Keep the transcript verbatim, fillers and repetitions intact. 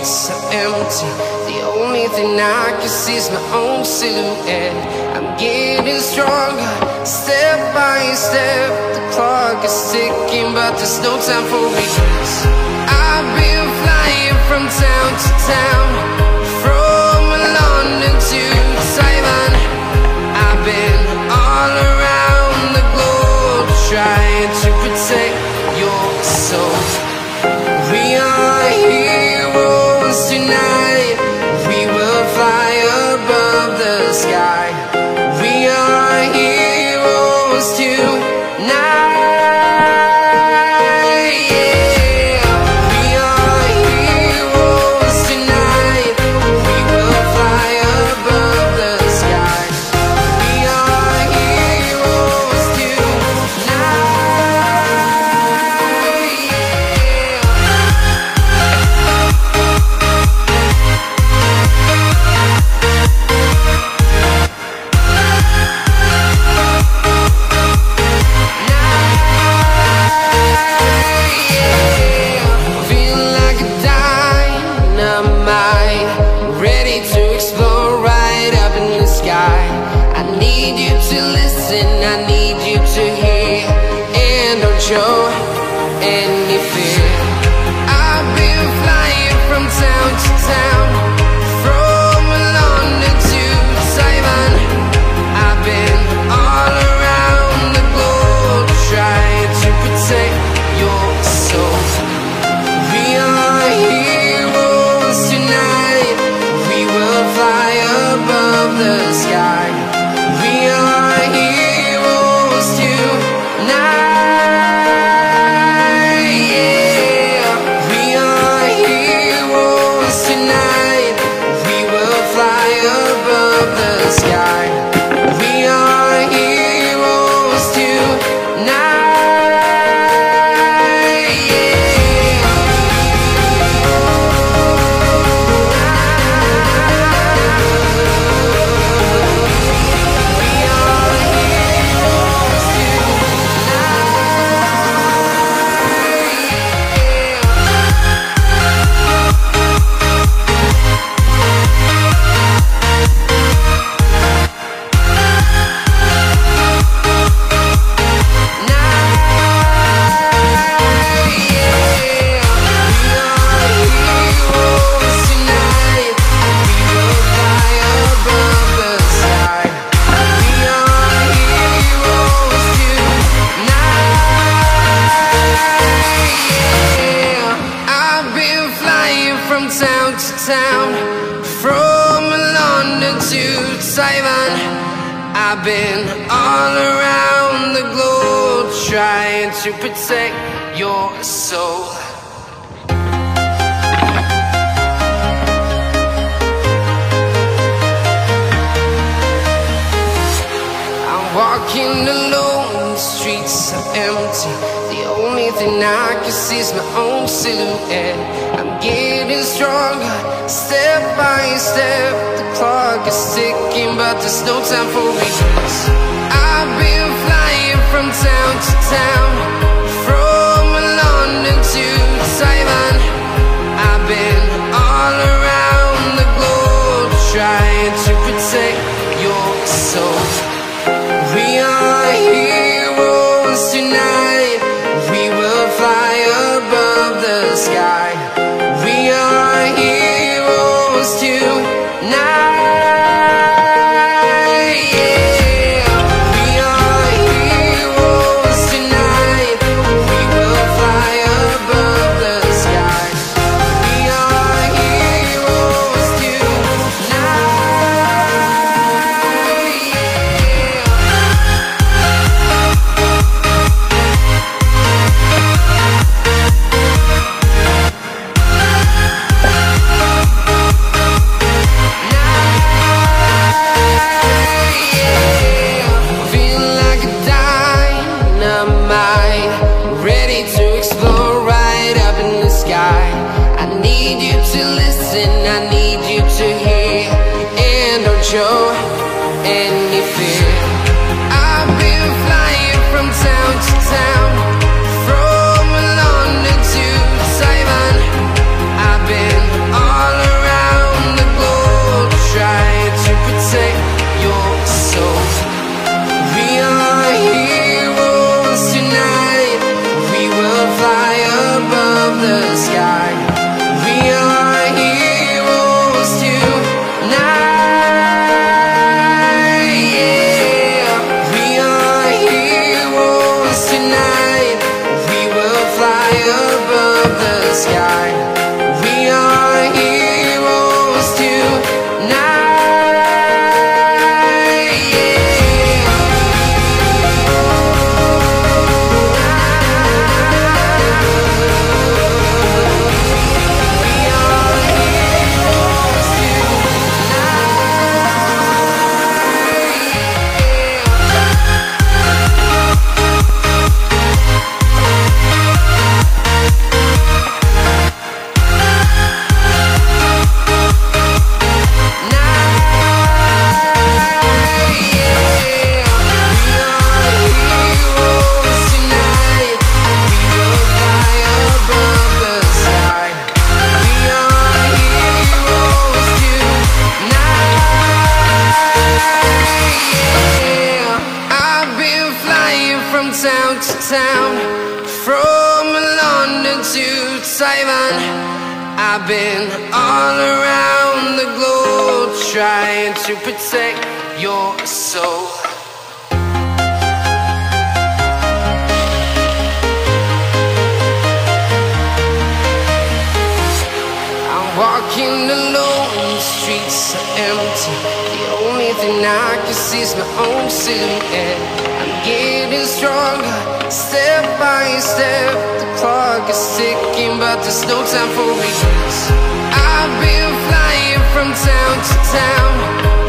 streets are empty. The only thing I can see is my own silhouette. I'm getting stronger, step by step. The clock is ticking, but there's no time for regrets. I've been flying from town to town, from London to Taiwan. I've been all around the globe, trying to protect your soul. We are heroes tonight. We will fly above the sky. We are heroes tonight. Show any fear. I've been flying from town to town, from London to Taiwan. I've been all around the globe, trying to protect your soul. We are heroes tonight. We will fly above the sky. We are heroes tonight. From London to Taiwan, I've been all around the globe, trying to protect your soul. I'm walking alone, the streets are empty. The only thing I can see is my own silhouette. I'm getting stronger, step by step. The clock is ticking, but there's no time for regrets. I've been flying from town to town, from London to Taiwan. I've been all around the globe, trying to protect your soul. We are heroes tonight. We will fly above the sky. We are heroes tonight. Show any fear. I've been flying from town to town, from London to Taiwan. I've been all to town, from London to Taiwan. I've been all around the globe trying to protect your soul. Walking alone, the streets are empty. The only thing I can see is my own silhouette. I'm getting stronger, step by step. The clock is ticking, but there's no time for regrets. I've been flying from town to town,